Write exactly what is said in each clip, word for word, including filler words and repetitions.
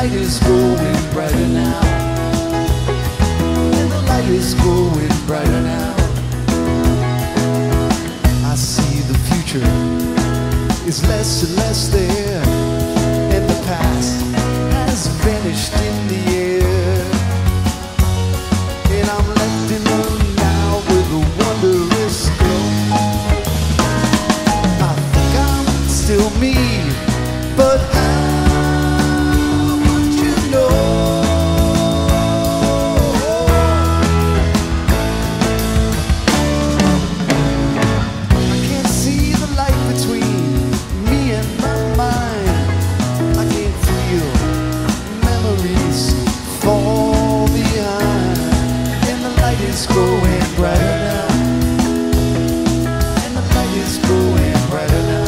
light is growing brighter now. And the light is growing brighter now. I see the future is less and less there, and the past has vanished in the air. And I'm left in love now with a wondrous glow. I think I'm still me, but how would you know? I can't see the light between me and my mind. I can't feel memories fall behind. And the light is growing brighter now. And the light is growing brighter now.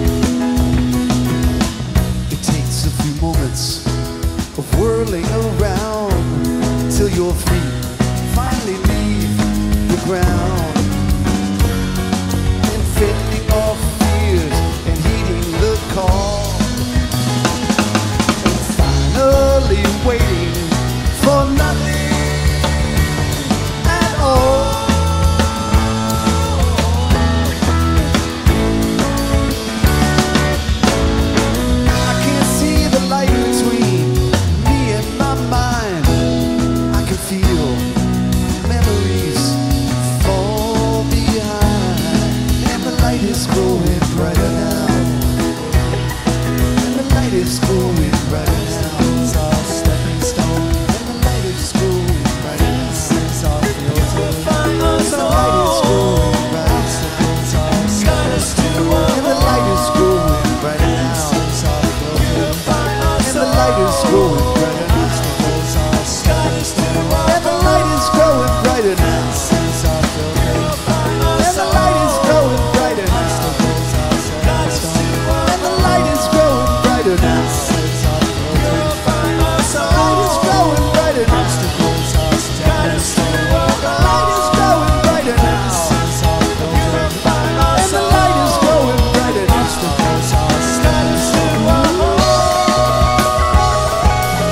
It takes a few moments of whirling around till your feet finally leave the ground, and fending off fears and heeding the call, and finally waiting for nothing at all. I can't see the light between me and my mind. I can feel memories fall behind. And the light is growing brighter now. And the light is growing brighter now. Stepping stone. And the light is growing brighter now. Purify us all. And the light is growing brighter now. Guide us to a and the light is growing brighter now. Purify us and the light is growing brighter now. Guide us to a and the light is growing brighter now. And the light is growing brighter now. Guide us to a and the light is growing brighter now. Purify us all. The light is growing brighter now. Guide us to a the light is growing brighter now. Purify us and the light is growing brighter now. Guide us to a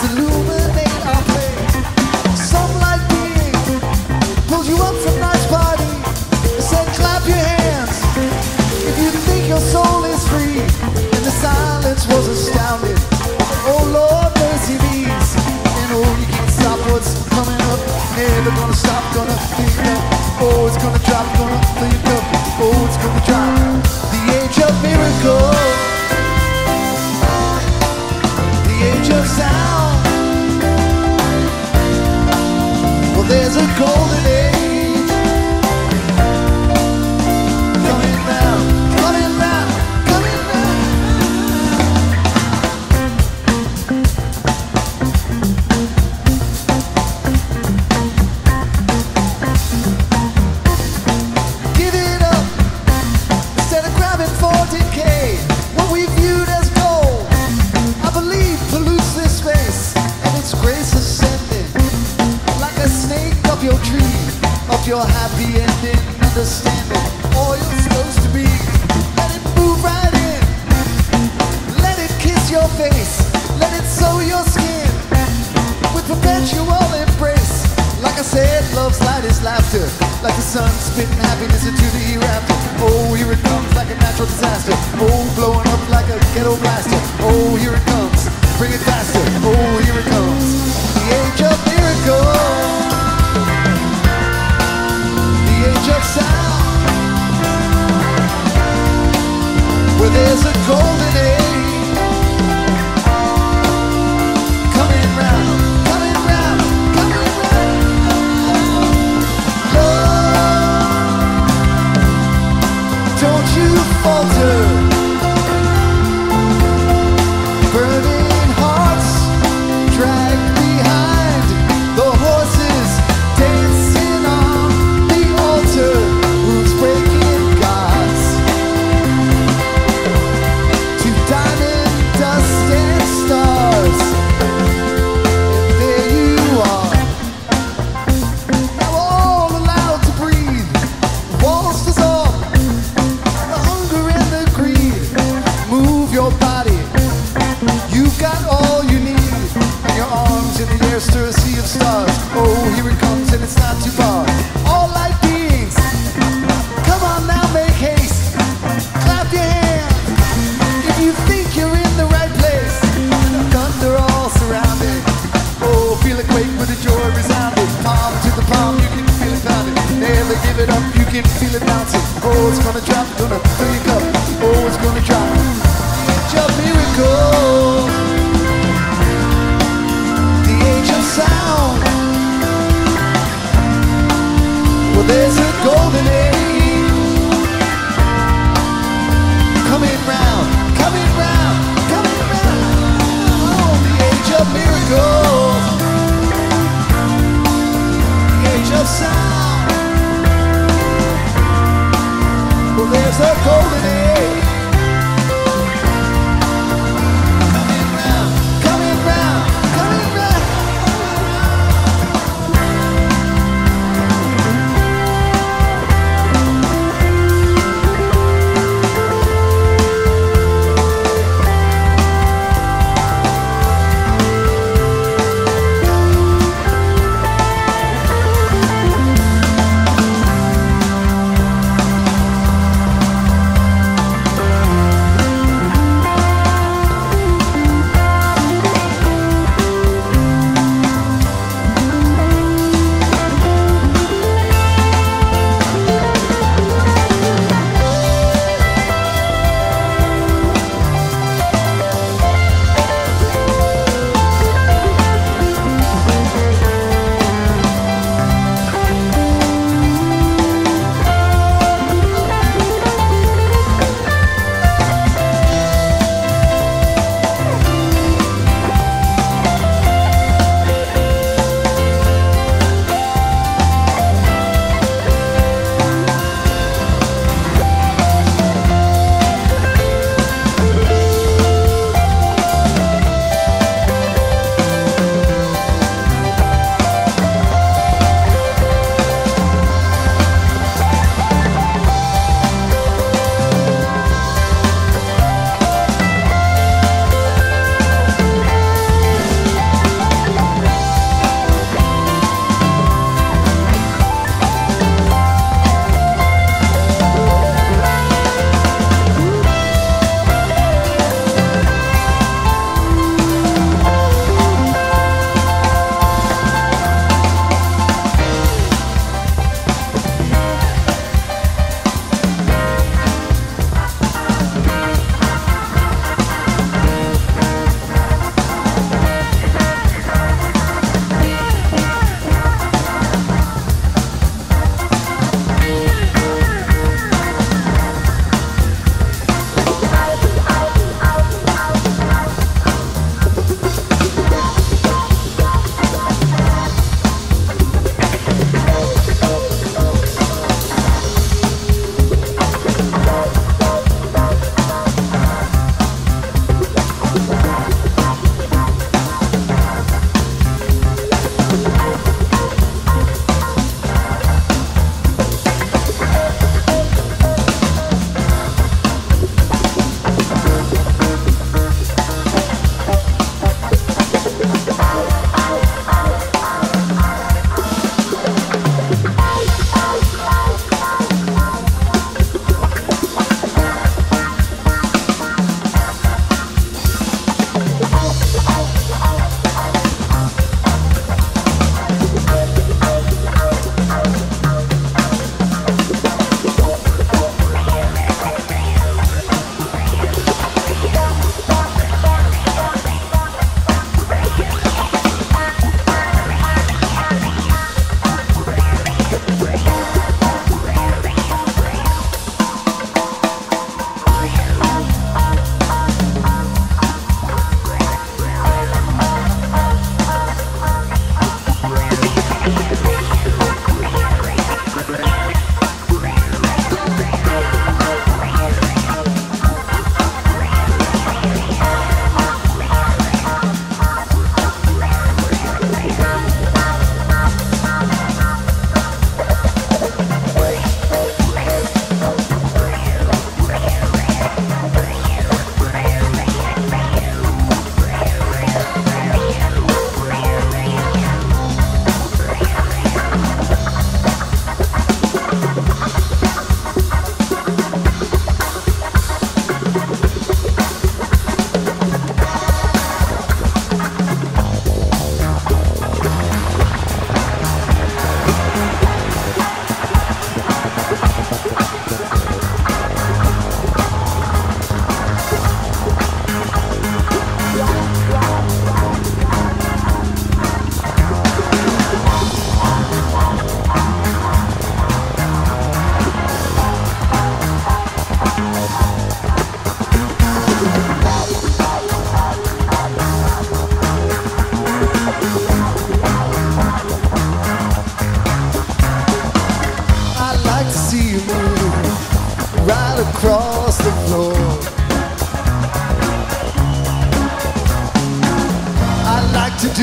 stars illuminate our place. Some light being pulls you up from night's party. It said clap your hands if you think your soul is free. And the silence was astounding. Oh Lord, mercy me's. And oh, you can't stop what's coming up. Never gonna stop, gonna pick up. Oh, it's gonna drop, gonna pick up. Oh, it's gonna drop. The age of miracle, the age of sound. Well, there's a golden age coming round, coming round, coming round. Give it up instead of grabbing for decay. What we viewed as gold, I believe, pollutes this space, and its grace ascending like a snake up your tree, of your happy ending, understanding all you're supposed to be. Let it move right in, let it kiss your face, let it sow your skin with perpetual embrace. Like I said, love's light is laughter, like the sun spitting happiness into the hereafter. Oh, here it comes like a natural disaster. Oh, blowing up like a ghetto blaster. Oh, here it comes, bring it faster. Oh, here it comes, the age of miracle, the age of sound, where there's a golden age coming round, coming round, coming round. Love, don't you falter. Burning hearts dragged behind the horses dancing on the altar. Who's breaking gods to die?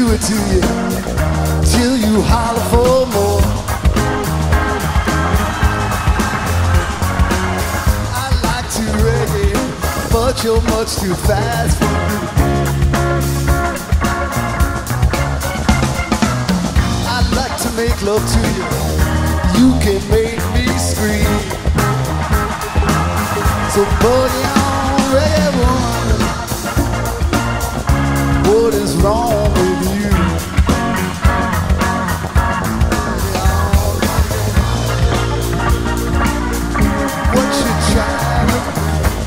it to you till you holler for more. I like to reggae, but you're much too fast for me. I like to make love to you, you can make me scream. So boogie on, reggae woman, what is wrong with you? What you trying to do?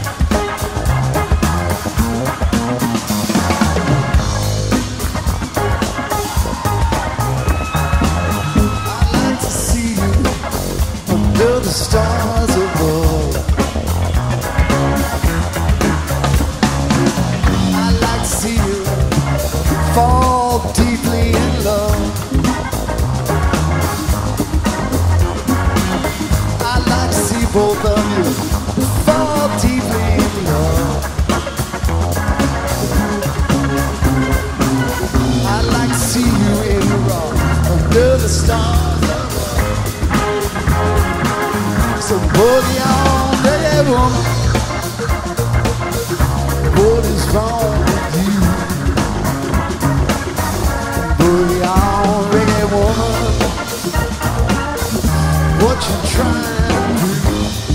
I like to see you under the stars above. I like to see you fall deeply in love. I like to see both of you fall deeply in love. I like to see you in the rock under the stars above. So boogie on, reggae woman, what is wrong with you? Boogie on, reggae woman, what you trying to do?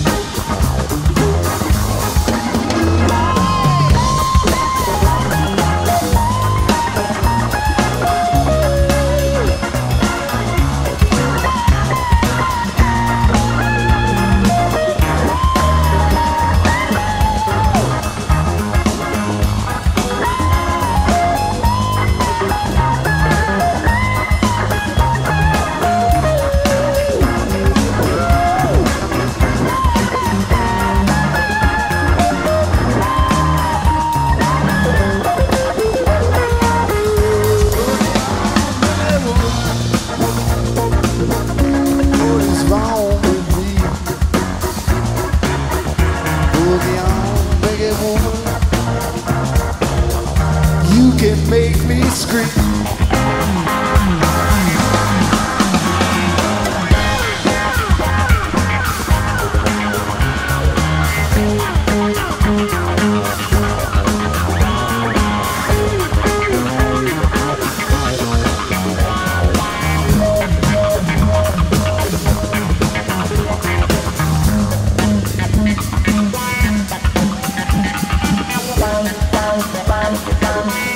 You can make me scream. Bye.